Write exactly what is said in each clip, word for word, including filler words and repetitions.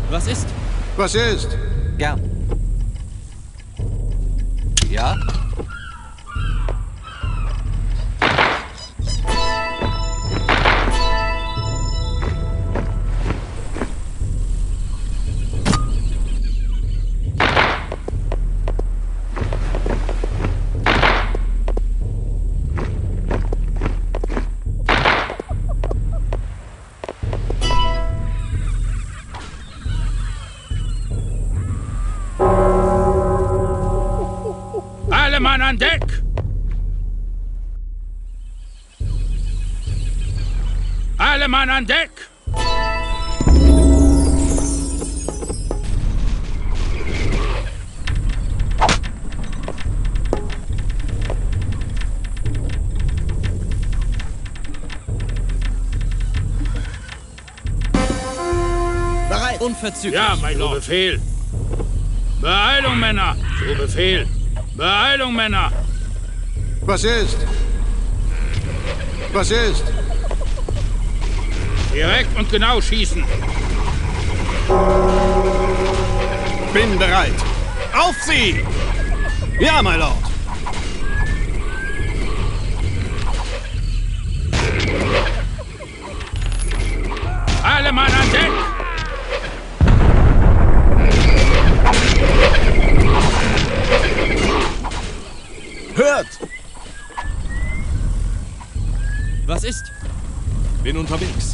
Was ist? Was ist? Gern. Ja? Alle Mann an Deck! Alle Mann an Deck! Bereit! Unverzüglich. Ja, mein Lord. Befehl. Beeilung, Männer! So Befehl. Beeilung, Männer! Was ist? Was ist? Direkt und genau schießen! Bin bereit. Auf Sie! Ja, mein Lord. Alle Mann an Deck! Hört! Was ist? Bin unterwegs.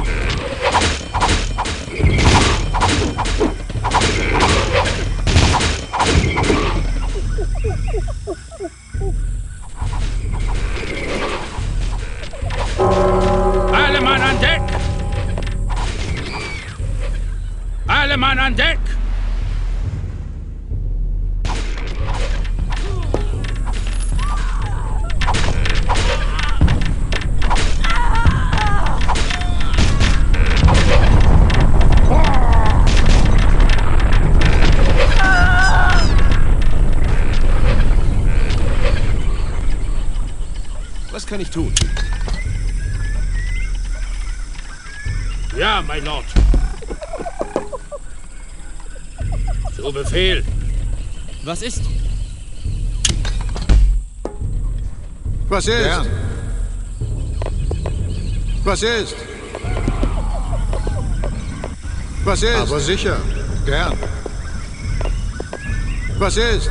Alle Mann an Deck! Alle Mann an Deck! Was kann ich tun? Ja, mein Lord. So Befehl. Was ist? Was ist? Gern. Was ist? Was ist? Aber sicher. Gern. Was ist?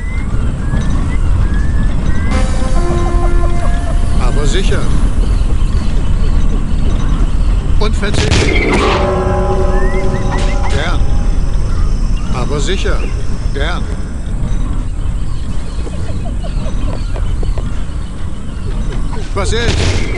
Aber sicher. Unverzüglich. Gern. Aber sicher. Gern. Was ist?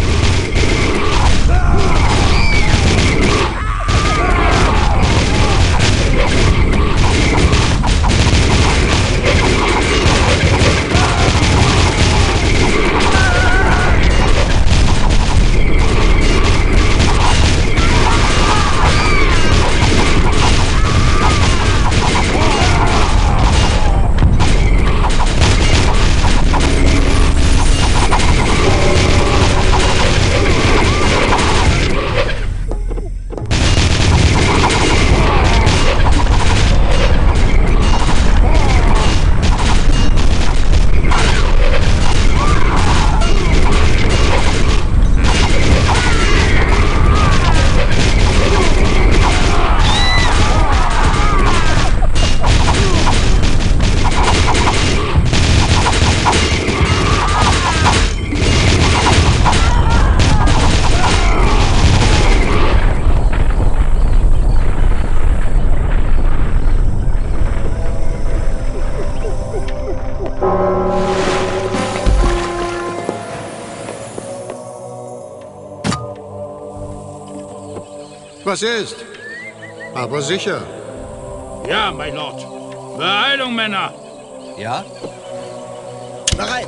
Was ist? Aber sicher. Ja, mein Lord. Beeilung, Männer! Ja? Bereit!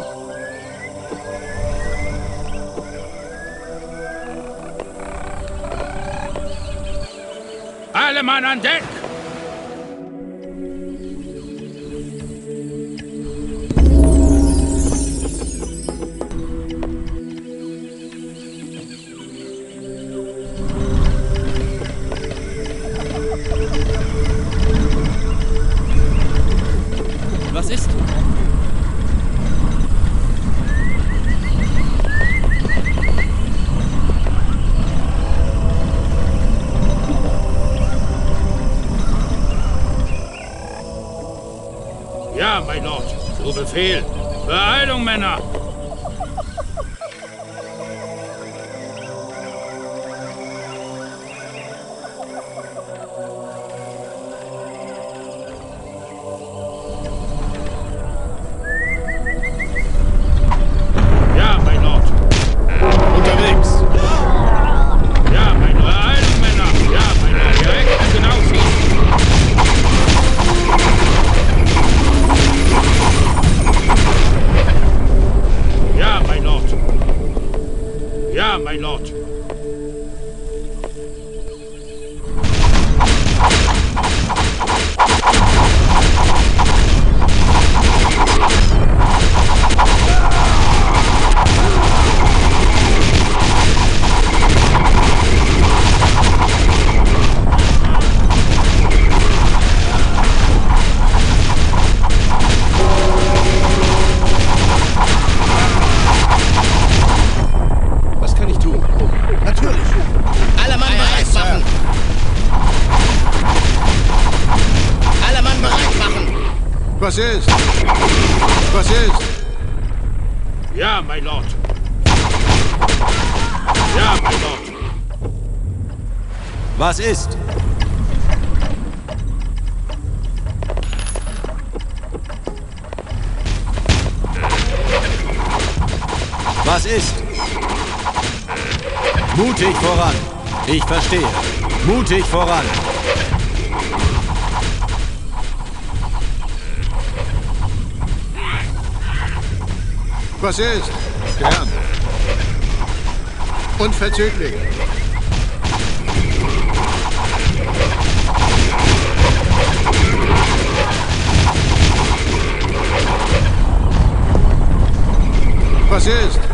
Alle Mann an Deck! Was ist? Ja, mein Lord. Zu Befehl. Beeilung, Männer! Ja, mein Lord. Unterwegs. Ja, mein Lord. Beeilung, Männer! Ja, mein Lord. Direkt genau schießen. Ja, mein Lord. Ja, mein Lord. Was kann ich tun? Natürlich. Alle Mann bereit machen. Alle Mann bereit machen. Was ist? Was ist? Ja, mein Lord. Ja, mein Lord. Was ist? Was ist? Mutig voran. Ich verstehe. Mutig voran. Was ist? Gern. Unverzüglich. Was ist?